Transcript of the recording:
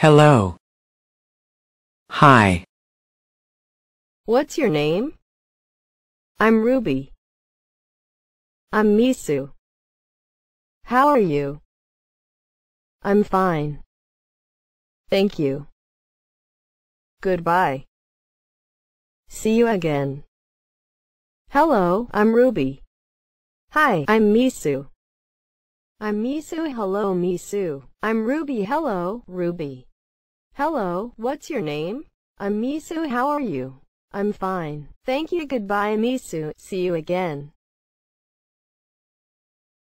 Hello. Hi. What's your name? I'm Ruby. I'm Misu. How are you? I'm fine. Thank you. Goodbye. See you again. Hello, I'm Ruby. Hi, I'm Misu. I'm Misu. Hello, Misu. I'm Ruby. Hello, Ruby. Hello, what's your name? I'm Misu. How are you? I'm fine. Thank you. Goodbye, Misu. See you again.